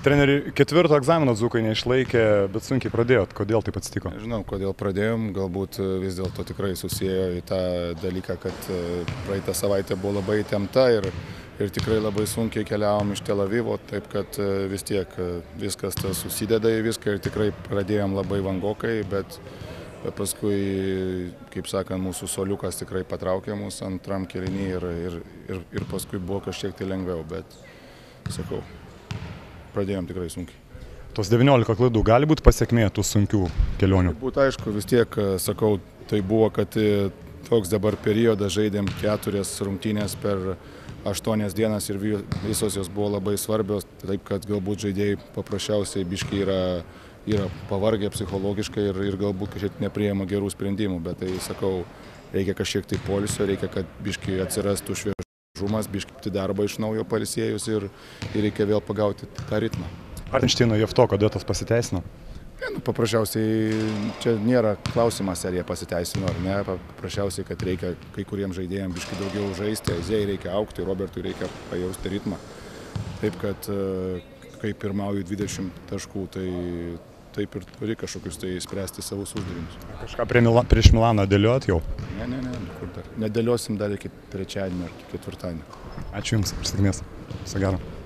Treneri, ketvirto egzamino dzūkai neišlaikė, bet sunkiai pradėjot. Kodėl taip atsitiko? Nežinau, kodėl pradėjom, galbūt vis dėlto tikrai susijęjo į tą dalyką, kad praeitą savaitę buvo labai įtempta ir tikrai labai sunkiai keliavom iš Tel Avivo, taip kad vis tiek viskas susideda į viską ir tikrai pradėjom labai vangokai, bet paskui, kaip sakant, mūsų soliukas tikrai patraukė mus antram kėliny ir paskui buvo kažkiek tai lengviau, bet sakau, pradėjom tikrai sunkiai. Tos 19 klaidų gali būti pasiekmė tų sunkių kelionių? Tai būtų aišku, vis tiek, sakau, tai buvo, kad toks dabar periodas žaidėm 4 rungtynės per 8 dienas ir visos jos buvo labai svarbios, taip kad galbūt žaidėjai paprasčiausiai biški yra pavargę psichologiškai ir galbūt kažkiek nepriima gerų sprendimų, bet tai, sakau, reikia kažkiek tai poilsio, reikia, kad biški atsirastų šviežumas, biški darbą iš naujo pailsėjus ir reikia vėl pagauti tą ritmą. Arnšteino Jeftoko duetas pasiteisino? Nu, paprasčiausiai čia nėra klausimas, ar jie pasiteisino ar ne, paprasčiausiai, kad reikia kai kuriems žaidėjams biški daugiau žaisti, Aizėjai reikia augti, Robertui reikia pajausti ritmą. Taip kad, kai pirmauju 20 taškų, tai taip ir turi kažkokius tai spręsti savus uždavinius. Kažką prieš Milaną dėliot jau? Ne, kur dar. Nedėliosim dar iki trečiadienio ar ketvirtadienio. Ačiū Jums, sėkmės. Viso gero.